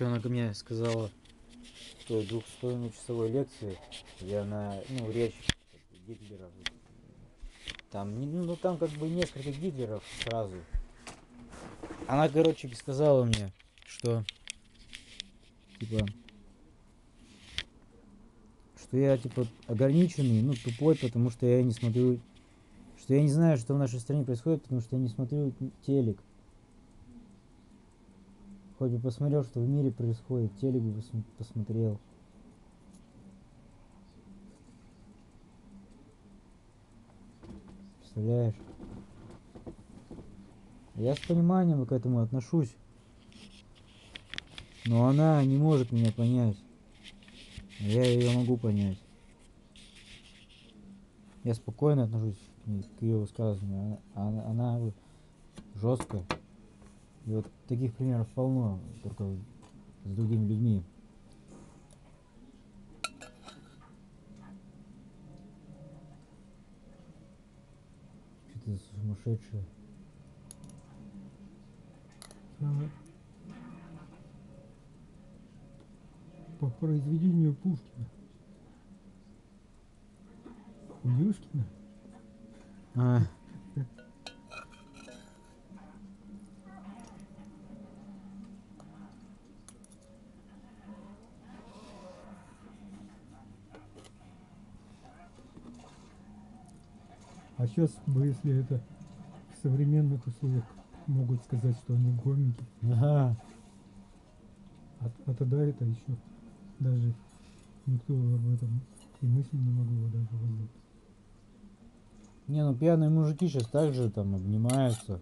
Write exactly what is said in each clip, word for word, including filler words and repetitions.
Короче, она ко мне сказала, что двух с половиной часовой лекции я на, ну, речь Гитлера. Там, ну, там как бы несколько Гитлеров сразу. Она, короче, сказала мне, что, типа, что я, типа, ограниченный, ну, тупой, потому что я не смотрю, что я не знаю, что в нашей стране происходит, потому что я не смотрю телек. Хоть бы посмотрел, что в мире происходит, телек бы посмотрел. Представляешь? Я с пониманием к этому отношусь. Но она не может меня понять. А я ее могу понять. Я спокойно отношусь к, ней, к ее высказыванию. Она, она, она жесткая. И вот таких примеров полно, только с другими людьми. Что-то сумасшедшее. Она по произведению Пушкина. Юшкина? А. А сейчас бы, если это в современных условиях, могут сказать, что они гомики. Ага. А, а тогда это еще даже никто об этом и мысли не могло даже возникнуть. Не, ну пьяные мужики сейчас также там обнимаются.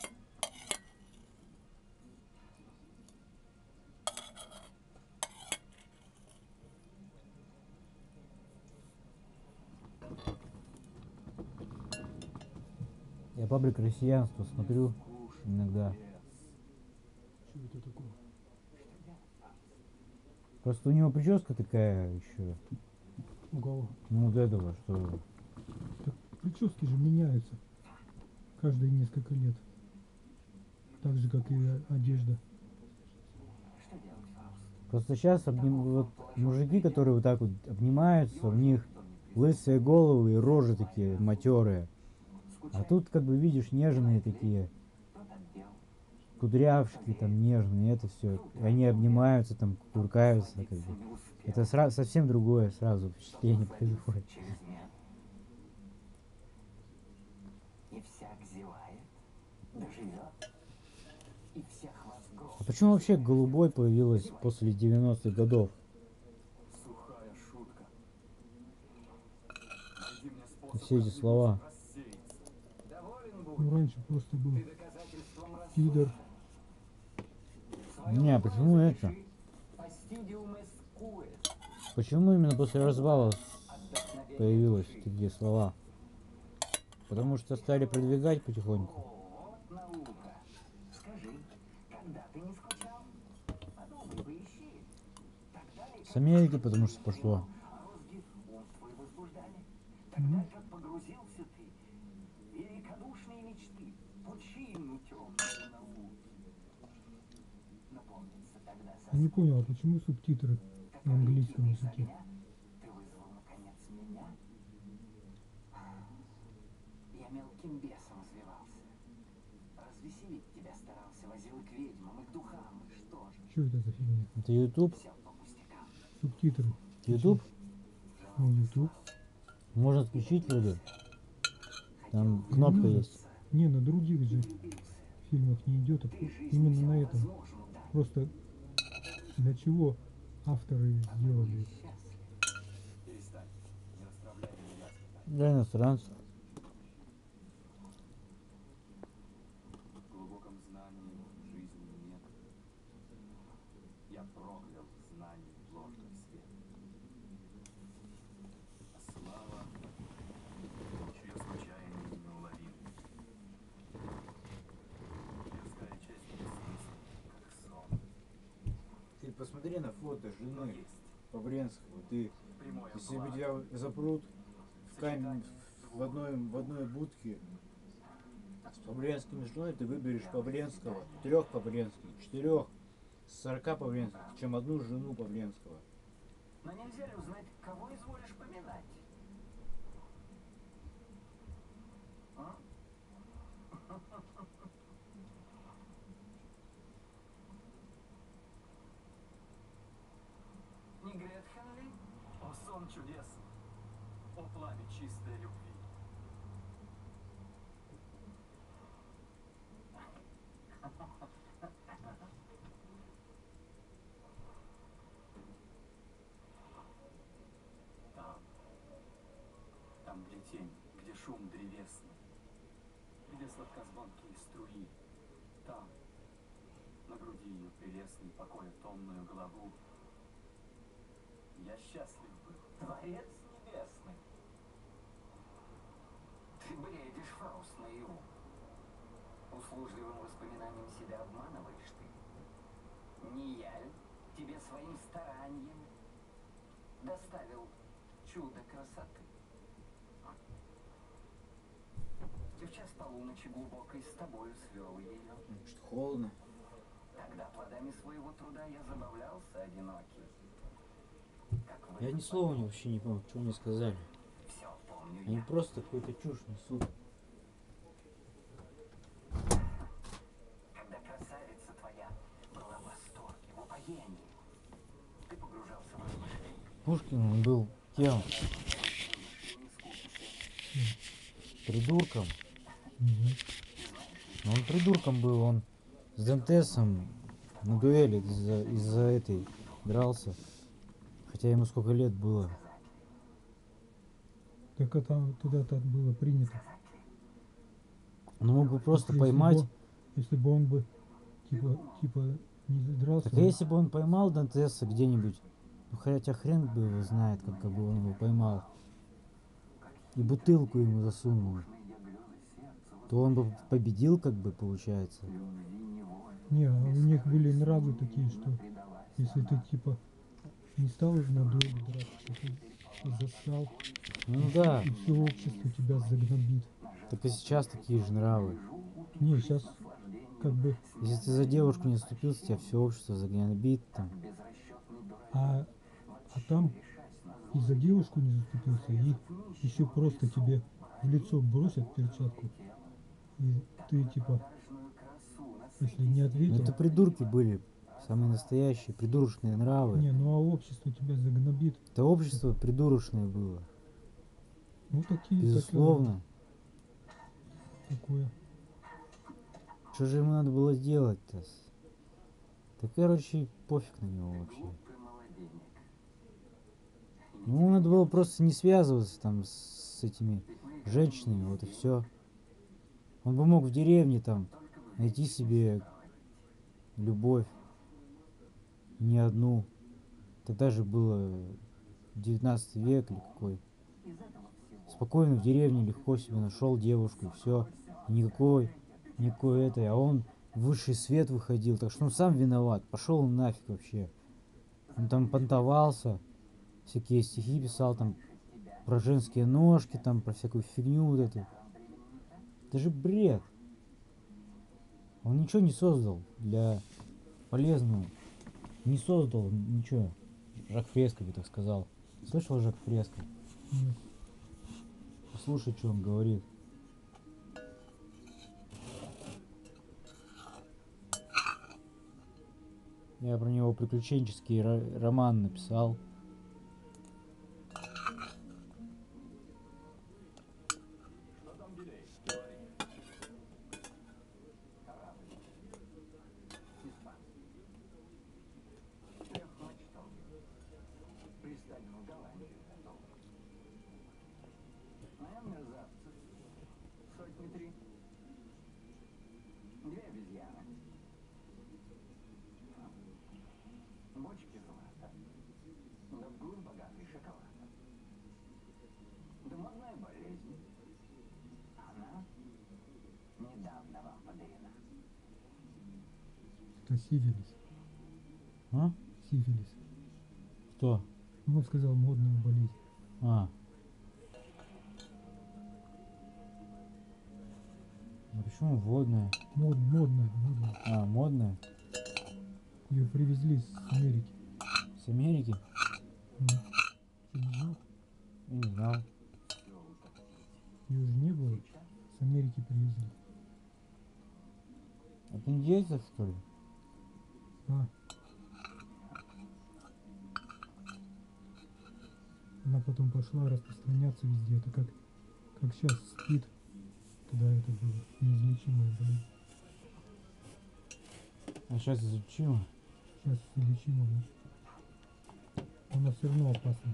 Я паблик россиянства смотрю иногда. Что это такое? Просто у него прическа такая еще. У кого? Ну вот этого, что... Так прически же меняются каждые несколько лет. Так же, как и одежда. Просто сейчас обним... вот мужики, которые вот так вот обнимаются, у них лысые головы и рожи такие матерые. А тут как бы видишь нежные такие кудрявшки там нежные, это все. И они обнимаются там, куркаются как бы. Это сразу совсем другое сразу впечатление происходит. А почему вообще голубой появилась после девяностых годов? Все эти слова. Ну, раньше просто был пидор. Не, а почему это? Почему именно после развала появились такие слова? Потому что стали продвигать потихоньку. С Америки, потому что пошло. Mm-hmm. Я не понял, а почему субтитры на английском языке? Я мелким бесом извивался. Развеселить тебя старался, возил к ведьмам, и к духам, и что же. Что это за фигня? Это YouTube? Субтитры. YouTube? Ну, YouTube. Можно отключить вроде. Там кнопка не есть. Не, на других же фильмах не идет, а именно на этом. Просто для чего авторы сделали? Для иностранцев. В глубоком знании жизни нет. Я проклял знаний ложный свет. А слава, чье случайно неуловим. Людская честь бессмысленна, как сон. Ты посмотри на фото жены Павленского. Ты, если бы тебя запрут в камень в одной, в одной будке с Павленским женой, ты выберешь Павленского, трех Павленских, четырех, сорока Павленских, чем одну жену Павленского. Но нельзя ли узнать, кого изволишь поминать? А? Не Гретхен ли? О, сон чудесный, о, пламя чистой любви. Там, там, где тень, где шум древесный, где сладкозвонкие струи, там, на груди ее прелестной покоя томную голову, я счастлив был. Творец небесный. Ты бредишь, Фауст, наяву. Услужливым воспоминанием себя обманываешь ты. Не я ли тебе своим старанием доставил чудо красоты? И в час полуночи глубокой с тобою свел ее. Что холодно? Тогда плодами своего труда я забавлялся одинокий. Как Я ни слова не вообще не помню, что мне сказали. Все помню Они я. просто какую-то чушь несут. Когда красавица твоя была в восторге, в упоении, ты погружался в размышления. Пушкин, он был кем? Придурком. Мгм. Но он придурком был, он с Дантесом на дуэли из-за из-за этой дрался. Хотя ему сколько лет было. Так это тогда так было принято. Он мог бы просто Если бы поймать. он- Если бы он бы типа типа не дрался. Так а если бы он поймал Дантеса где-нибудь, ну хотя хрен бы его знает, как, как бы он его поймал, и бутылку ему засунул, то он бы победил, как бы, получается. Не, а у них были нравы такие, что если ты типа не стал на дуэли драться, то ты засал, Ну да, и все общество тебя загнобит. так и сейчас такие же нравы. Не, сейчас как бы, Если ты за девушку не заступился, тебя все общество загнобит там. а, а там и за девушку не заступился, и еще просто тебе в лицо бросят перчатку, и ты типа, если не Ну ответил, это придурки были, самые настоящие, придурочные нравы. не, ну а общество тебя загнобит. Это общество придурочное было, Ну такие, безусловно. такое. Что же ему надо было делать-то? Да короче, пофиг на него вообще. Ему надо было просто не связываться там с этими женщинами, вот и все. Он бы мог в деревне там найти себе любовь, не одну. Тогда же было девятнадцатый век или какой. Спокойно в деревне легко себе нашел девушку и все. Никакой, никакой этой. А он в высший свет выходил, так что он сам виноват. Пошел он нафиг вообще. Он там понтовался, всякие стихи писал там про женские ножки, там про всякую фигню вот эту. Это же бред. Он ничего не создал для полезного. Не создал ничего. Жак Фреско бы так сказал. Слышал Жак Фреско? Нет. Послушай, что он говорит. Я про него приключенческий ро- роман написал. Что там, Билей? Говори. Корабль. Испанский. Трехмачтовый. Пристанем в Голландию готов. Наем мерзавцев. Сотни три. Две обезьяны. Бочки злата. Да вглубь богатый шоколад. Да модная болезнь. Она недавно вам подарена. Это сифилис. А? Сифилис. Кто? Ну, он сказал модная болезнь. А. Ну почему водная? Мод, модная, модная. А, модная? Ее привезли с Америки. С Америки? Ну, ты не знал? Я не знал. Ее же не было. С Америки привезли. Это индейцев, что ли? Да. Она потом пошла распространяться везде. Это как, как сейчас СПИД, когда это было неизлечимая болезнь. А сейчас изучимо. Сейчас излечимо, да. Она все равно опасна.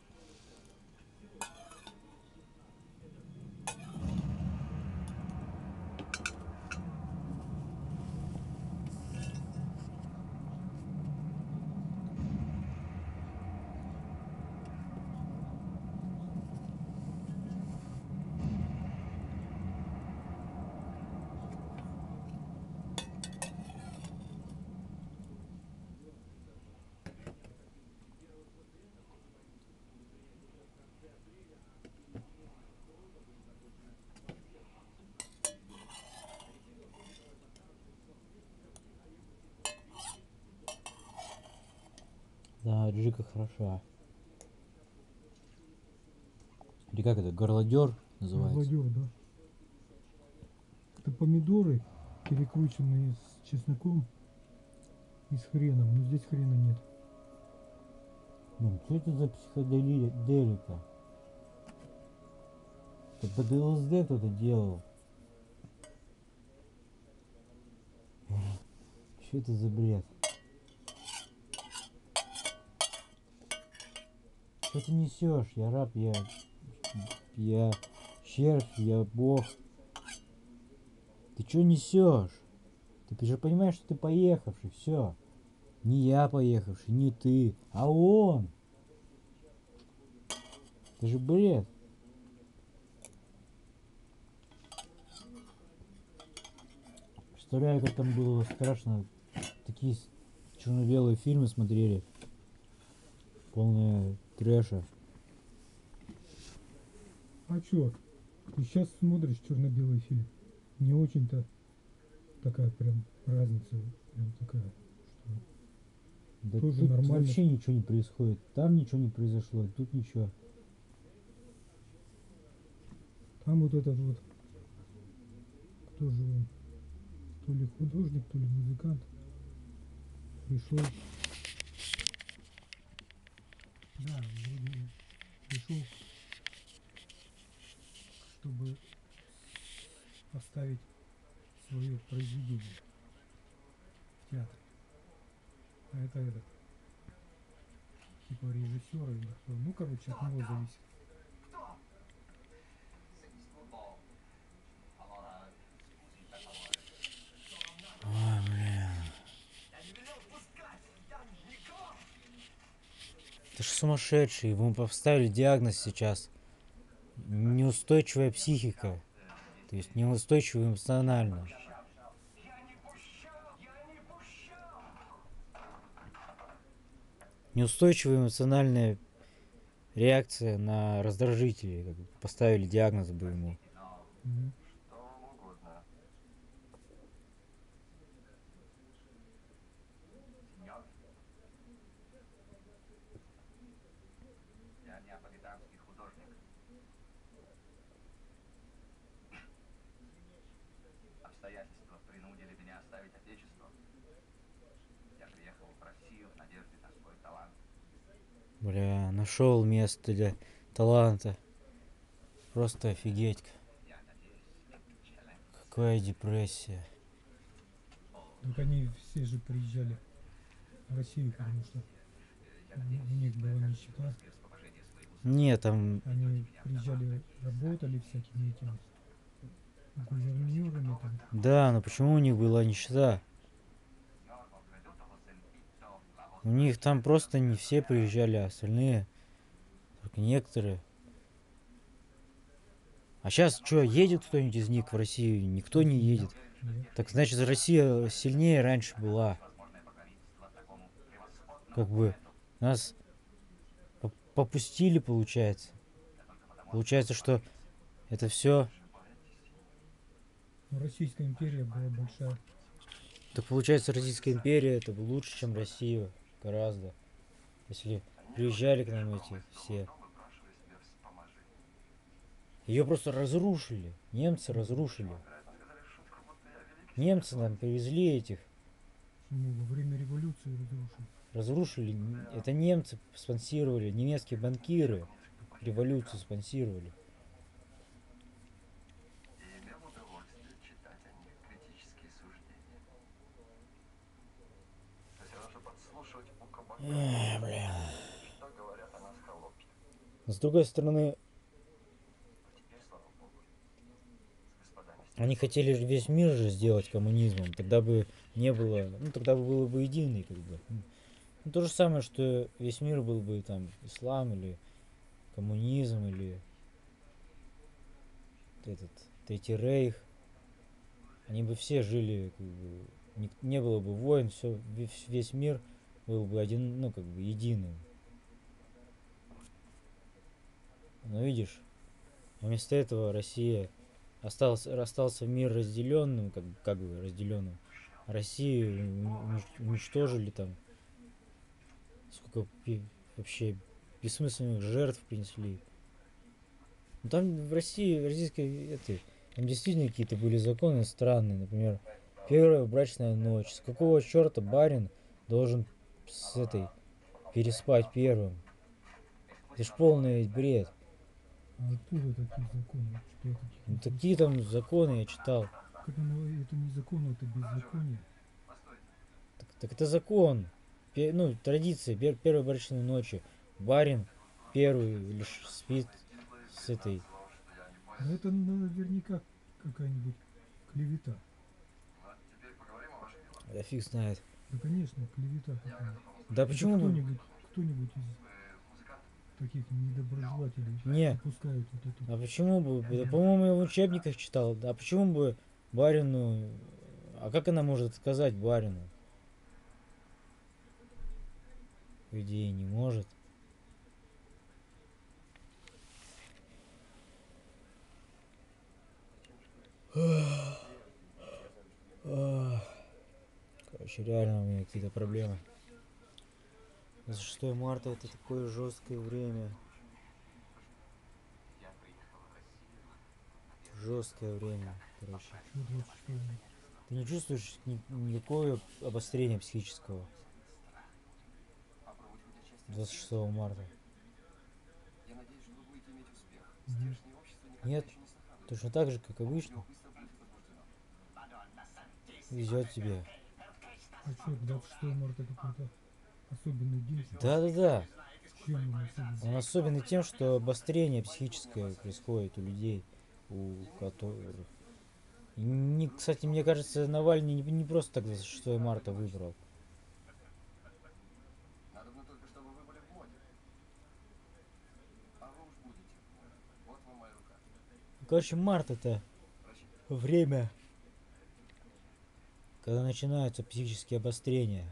Да, Джика хороша. Или как это, горлодер называется? Горлодер, да. Это помидоры, перекрученные с чесноком и с хреном. Но здесь хрена нет. Блин, что это за психоделика? Это под ЛСД кто-то делал. Что это за бред? Что ты несешь? Я раб, я... Я червь, я бог. Ты что несешь? Ты же понимаешь, что ты поехавший, все. Не я поехавший, не ты, а он. Это же бред. Представляю, как там было страшно. Такие черно-белые фильмы смотрели. Полная трэша. А чё? Ты сейчас смотришь черно-белый фильм. Не очень-то такая прям разница. Прям такая, что Да тоже тут нормально. вообще ничего не происходит. Там ничего не произошло, тут ничего. там вот этот вот, кто же он, то ли художник, то ли музыкант, пришел, да, вроде пришел, чтобы поставить свое произведение в театр. А это этот, типа режиссер или кто, ну короче от него зависит. Ой, блин. Ты ж сумасшедший, ему поставили диагноз сейчас. Неустойчивая психика. То есть неустойчивый эмоционально. Неустойчивая эмоциональная реакция на раздражители. Как бы поставили диагноз бы ему. Мгм. Я неаполитанский художник. Обстоятельства принудили меня оставить отечество. Я приехал в Россию в надежде на свой талант. Бля, нашел место для таланта. Просто офигеть. Я надеюсь, челлендж. Какая депрессия. Так они все же приезжали в Россию, потому что у у них была нищета. Нет, там Они приезжали, работали всякими этими гувернерами там. да, но почему у них была нищета? У них там просто не все приезжали, а остальные, только некоторые. А сейчас что, едет кто-нибудь из них в Россию? Никто не едет. Нет. Так значит, Россия сильнее раньше была. Как бы нас по- попустили, получается. Получается, что это все. Но Российская империя была большая. Так получается, Российская империя это было лучше, чем Россия. Гораздо. Если приезжали к нам эти все. Ее просто разрушили. Немцы разрушили. Немцы нам привезли этих. Почему во время революции разрушили? Разрушили. Это немцы спонсировали. Немецкие банкиры революцию спонсировали. И имел удовольствие читать о них критические суждения. То есть равно, что подслушивать у кабака, Эх, бля. что говорят о нас холопки. Но с другой стороны, А теперь, слава богу, с господами они хотели же весь мир же сделать коммунизмом. Тогда бы не было. Ну, тогда бы было бы единый, как бы. Ну, то же самое, что весь мир был бы там ислам или коммунизм или этот Третий Рейх. Они бы все жили, как бы, не, не было бы войн, все, весь мир был бы один, ну, как бы единым. Но видишь, вместо этого Россия остался, остался мир разделенным, как, как бы разделенным. Россию унич- уничтожили там, сколько пи- вообще бессмысленных жертв принесли. Ну, там в России, в российской, это, там действительно какие-то были законы странные, например, первая брачная ночь. С какого черта барин должен с этой переспать первым? Это ж полный бред. А откуда такие законы? Что это? Ну, такие там законы я читал. Как оно, это не закон, это беззаконие. Так, так это закон. Пе- ну, традиция пер- первой брачной ночи. Барин первый лишь спит с этой. Но это наверняка какая-нибудь клевета. Да фиг знает. Да, конечно, клевета какая-то. Да Это почему бы? кто-нибудь, кто-нибудь из таких недоброжелателей Не. опускает вот эту. А почему бы? Да, по-моему, я в учебниках читал. А почему бы барину? А как она может сказать барину? По идее, не может. Короче, реально у меня какие-то проблемы. двадцать шестое марта это такое жесткое время. Жесткое время, короче. Что двадцать шестого? Ты не чувствуешь ни- никакого обострения психического двадцать шестого марта? Я надеюсь, что вы будете иметь успех. Мгм. Здешнее общество никогда Нет, еще не слыхало. точно так же, как обычно. Быстро будет возбуждено. Везет тебе. А что, двадцать шестого марта какой-то особенный день? Да-да-да. Чем он особенный? Он особенный тем, что обострение психическое происходит у людей, у которых... И не, кстати, мне кажется, Навальный не, не просто так двадцать шестое марта выбрал. Надо бы только, чтобы вы были в моде. А вы уж будете в моде. Вот вам моя рука. Короче, март это Прощайте. время, когда начинаются психические обострения.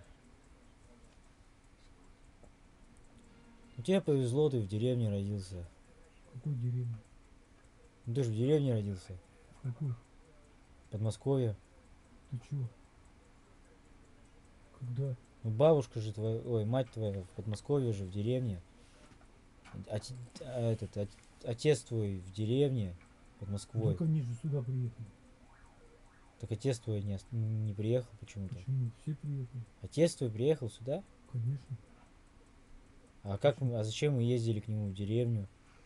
Ну, тебе повезло, ты в деревне родился. В какой деревне? Ну, ты же в деревне родился. В какой? В Подмосковье. Ты чё? Когда? Ну, бабушка же твоя, ой, мать твоя в Подмосковье же, в деревне. Оте- а этот, от- отец твой в деревне под Москвой. Так они же сюда приехали. Так отец твой не, ос- не приехал почему-то. Почему? Все приехали. Отец твой приехал сюда? Конечно. А как мы, а зачем мы ездили к нему в деревню?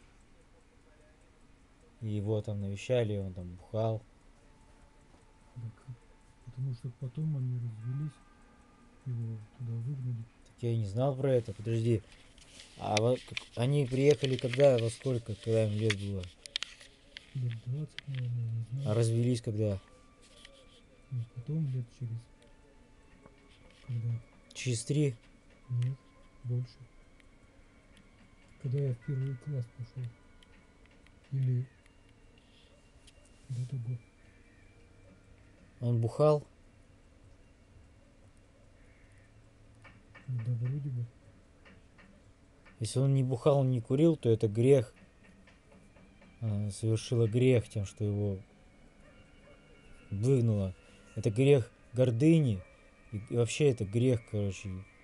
И его там навещали, он там бухал. Так, потому что потом они развелись, его туда выгнали. Так я и не знал про это, подожди. А вот как- они приехали когда, во сколько, когда им лет было? Лет двадцать, наверное, я не А знаю. развелись когда? И потом лет через... Когда? Через три? Нет, больше. Когда я в первый класс пошел. Или до того. Он бухал? Да, вроде бы. Если он не бухал, не курил, то это грех. Она совершила грех тем, что его выгнала. Это грех гордыни. И, и вообще это грех, короче.